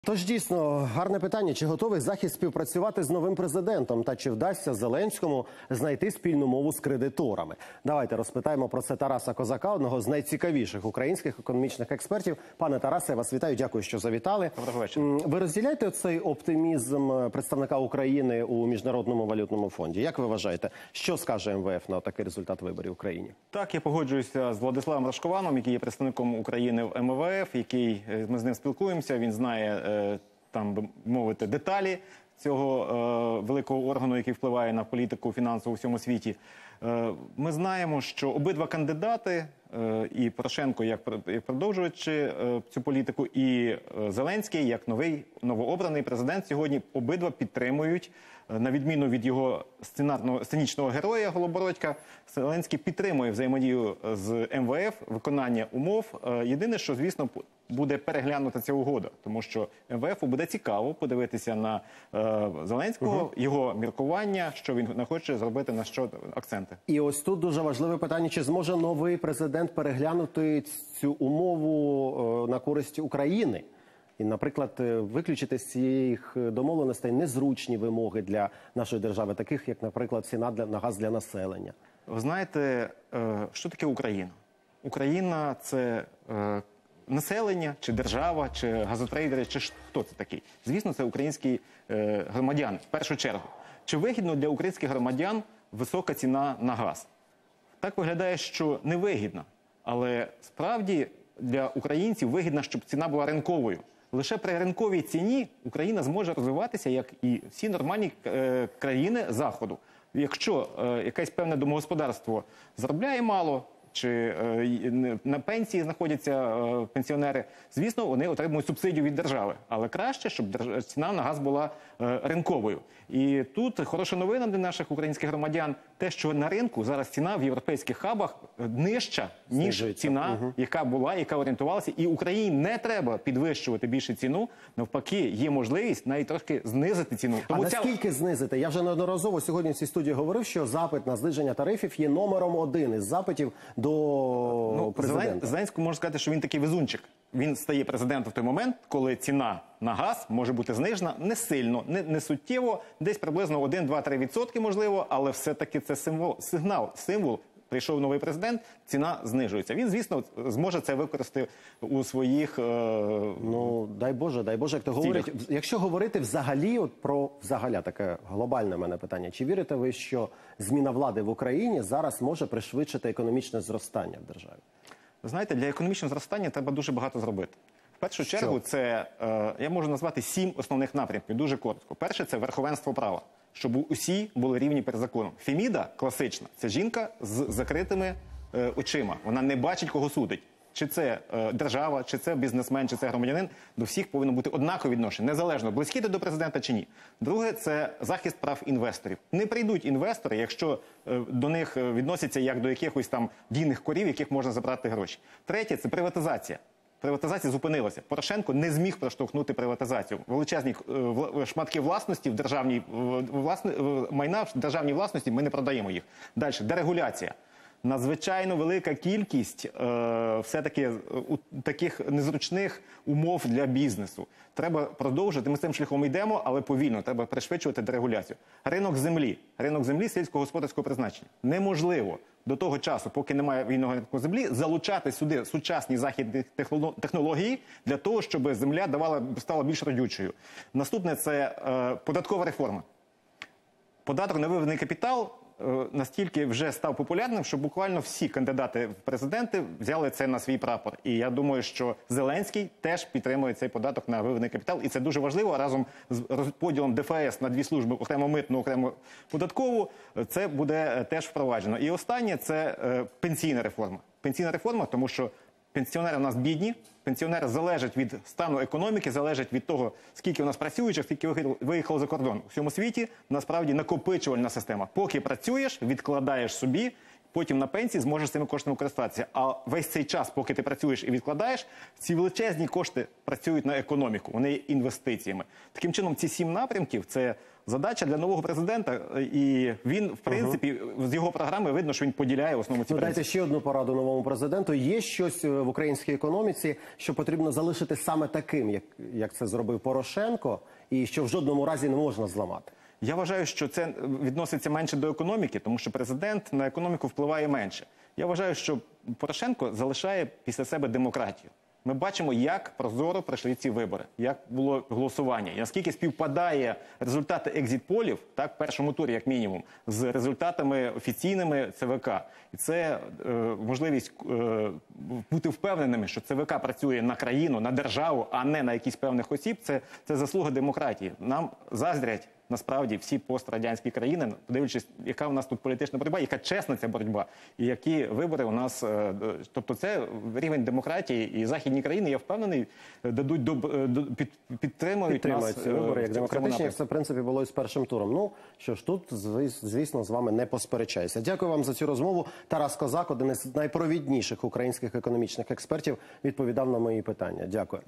Тож дійсно, гарне питання, чи готовий Захід співпрацювати з новим президентом та чи вдасться Зеленському знайти спільну мову з кредиторами. Давайте розпитаємо про це Тараса Козака, одного з найцікавіших українських економічних експертів. Пане Тарасе, я вас вітаю, дякую, що завітали. Доброго вечора. Ви розділяєте цей оптимізм представника України у Міжнародному валютному фонді? Як ви вважаєте, що скаже МВФ на такий результат виборів в Україні? Так, я погоджуюся з Владиславом Рашкованом, який є представником України в МВФ, ми з ним спілкуємося, він знає, там, би мовити, деталі цього великого органу, який впливає на політику фінансову у всьому світі. Ми знаємо, що обидва кандидати, і Порошенко як продовжуючи цю політику, і Зеленський як новообраний президент сьогодні обидва підтримують, на відміну від його сценічного героя Голобородька, Зеленський підтримує взаємодію з МВФ, виконання умов. Єдине, що, звісно, буде переглянута ця угода, тому що МВФ буде цікаво подивитися на Зеленського, його міркування, що він не хоче зробити, на що акценти. І ось тут дуже важливе питання, чи зможе новий президент переглянути цю умову на користь України? І, наприклад, виключити з цих домовленостей незручні вимоги для нашої держави, таких як, наприклад, ціна на газ для населення. Ви знаєте, що таке Україна? Україна – це населення, чи держава, чи газотрейдери, чи хто це такий? Звісно, це українські громадяни, в першу чергу. Чи вигідно для українських громадян висока ціна на газ? Так виглядає, що не вигідно. Але справді для українців вигідно, щоб ціна була ринковою. Лише при ринковій ціні Україна зможе розвиватися, як і всі нормальні країни Заходу. Якщо якесь певне домогосподарство заробляє мало, чи на пенсії знаходяться пенсіонери, звісно, вони отримують субсидію від держави. Але краще, щоб ціна на газ була ринковою. І тут хороша новина для наших українських громадян, те, що на ринку зараз ціна в європейських хабах нижча, ніж ціна, яка була, яка орієнтувалася. І Україні не треба підвищувати більше ціну, навпаки, є можливість навіть трошки знизити ціну. Тому наскільки знизити? Я вже неодноразово сьогодні в цій студії говорив, що запит на зниження тарифів є номером один із запитів до президента. Зеленському можна сказати, що він такий везунчик. Він стає президентом в той момент, коли ціна на газ може бути знижена не сильно, не суттєво, десь приблизно 1-2-3% можливо, але все-таки це символ. Прийшов новий президент, ціна знижується. Він, звісно, зможе це використати у своїх ну, дай Боже, як то говорять. Якщо говорити взагалі, таке глобальне в мене питання, чи вірите ви, що зміна влади в Україні зараз може пришвидшити економічне зростання в державі? Ви знаєте, для економічного зростання треба дуже багато зробити. В першу чергу, це, я можу назвати 7 основних напрямків, дуже коротко. Перше – це верховенство права, щоб усі були рівні перед законом. Феміда класична – це жінка з закритими очима. Вона не бачить, кого судить. Чи це держава, чи це бізнесмен, чи це громадянин, до всіх повинно бути однакове відношення, незалежно, близькі до президента чи ні. Друге – це захист прав інвесторів. Не прийдуть інвестори, якщо до них відносяться як до якихось там дійних корів, яких можна забрати гроші. Третє – це приватизація. Приватизація зупинилася. Порошенко не зміг проштовхнути приватизацію. Величезні шматки власності майна в державній власності, ми не продаємо їх. Далі, дерегуляція. Надзвичайно велика кількість все-таки таких незручних умов для бізнесу. Треба продовжити, ми з цим шляхом йдемо, але повільно, треба пришвидшувати дерегуляцію. Ринок землі сільськогосподарського призначення. Неможливо до того часу, поки немає вільного ринку землі, залучати сюди сучасні західні технології для того, щоб земля стала більш родючою. Наступне – це податкова реформа. Податок на виведений капітал настільки вже став популярним, що буквально всі кандидати в президенти взяли це на свій прапор. І я думаю, що Зеленський теж підтримує цей податок на виведений капітал. І це дуже важливо. Разом з розподілом ДФС на дві служби, окремо митну, окремо податкову, це буде теж впроваджено. І останнє – це пенсійна реформа. Пенсійна реформа, тому що пенсіонери у нас бідні, пенсіонери залежать від стану економіки, залежать від того, скільки у нас працюючих, скільки виїхало за кордон. У всьому світі, насправді, накопичувальна система. Поки працюєш, відкладаєш собі, потім на пенсії зможеш цими коштами користуватися. А весь цей час, поки ти працюєш і відкладаєш, ці величезні кошти працюють на економіку, вони є інвестиціями. Таким чином, ці 7 напрямків – це задача для нового президента, і він, в принципі, з його програми видно, що він поділяє основно ці принципи. Дайте ще одну пораду новому президенту. Є щось в українській економіці, що потрібно залишити саме таким, як це зробив Порошенко, і що в жодному разі не можна зламати? Я вважаю, що це відноситься менше до економіки, тому що президент на економіку впливає менше. Я вважаю, що Порошенко залишає після себе демократію. Ми бачимо, як прозоро пройшли ці вибори, як було голосування, і наскільки співпадає результати екзит-полів, так, в першому турі, як мінімум, з результатами офіційними ЦВК. І це можливість бути впевненими, що ЦВК працює на країну, на державу, а не на якісь певних осіб. Це заслуга демократії. Нам заздрять насправді всі пострадянські країни, подивлячись, яка у нас тут політична боротьба, яка чесна ця боротьба, і які вибори у нас, тобто це рівень демократії, і західні країни, я впевнений, дадуть підтримують нас ці вибори як демократичні, як це в принципі було і з першим туром. Ну що ж, тут, звісно, з вами не посперечаюся. Дякую вам за цю розмову. Тарас Козак, один із найпровідніших українських економічних експертів, відповідав на мої питання. Дякую.